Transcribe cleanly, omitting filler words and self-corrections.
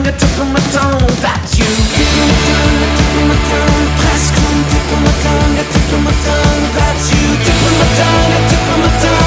tongue, a tip of my tongue, that's you. Tip of my tongue, a tip of my tongue, presque vu. Tip of my tongue, a tip of my tongue, that's you. Tip of my tongue, a tip of my tongue.